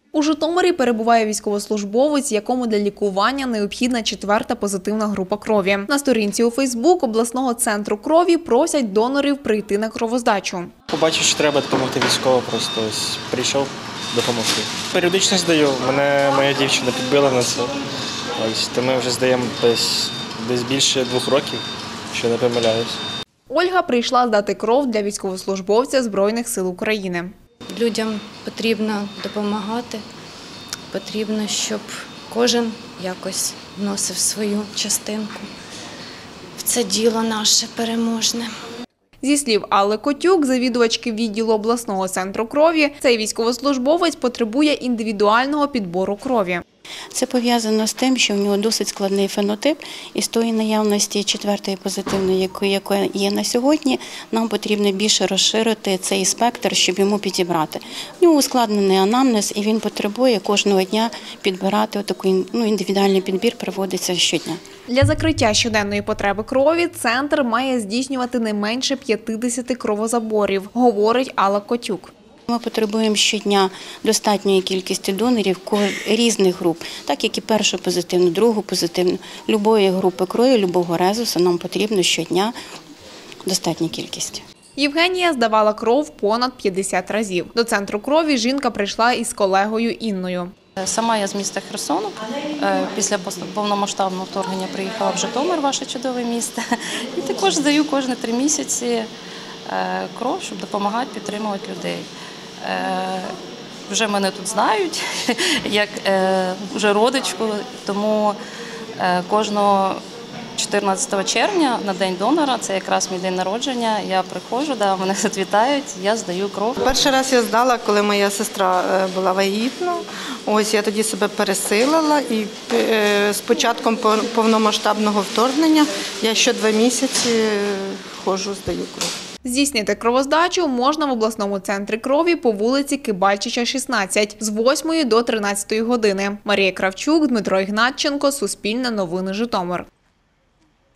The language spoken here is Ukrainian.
У Житомирі перебуває військовослужбовець, якому для лікування необхідна 4-та позитивна група крові. На сторінці у Фейсбук обласного центру крові просять донорів прийти на кровоздачу. Побачив, що треба допомогти військово, просто прийшов допомогти. Періодично здаю, мене моя дівчина підбила на це. То ми вже здаємо десь більше 2 років, що не помиляюсь. Ольга прийшла здати кров для військовослужбовця Збройних сил України. Людям потрібно допомагати, потрібно, щоб кожен якось вносив свою частинку в це діло наше переможне. Зі слів Алли Котюк, завідувачки відділу обласного центру крові, цей військовослужбовець потребує індивідуального підбору крові. Це пов'язано з тим, що в нього досить складний фенотип, і з тої наявності 4-ї позитивної, яка є на сьогодні, нам потрібно більше розширити цей спектр, щоб йому підібрати. В нього ускладнений анамнез, і він потребує кожного дня підбирати, такий індивідуальний підбір проводиться щодня. Для закриття щоденної потреби крові центр має здійснювати не менше 50 кровозаборів, говорить Алла Котюк. Ми потребуємо щодня достатньої кількості донорів різних груп, так як і першу позитивну, другу позитивну. Любої групи крові, любого резусу нам потрібно щодня достатня кількість. Євгенія здавала кров понад 50 разів. До центру крові жінка прийшла із колегою Інною. Сама я з міста Херсону. Після повномасштабного вторгнення приїхала в Житомир, ваше чудове місто. І також здаю кожні 3 місяці кров, щоб допомагати підтримувати людей. Вже мене тут знають, як вже родичку, тому кожного 14 червня на День донора, це якраз мій день народження, я приходжу, мене вітають, я здаю кров. Перший раз я здала, коли моя сестра була вагітна. Ось я тоді себе пересилила і з початком повномасштабного вторгнення я що 2 місяці ходжу, здаю кров. Здійснити кровоздачу можна в обласному центрі крові по вулиці Кибальчича, 16 з 8 до 13 години. Марія Кравчук, Дмитро Ігнатченко, Суспільне новини, Житомир.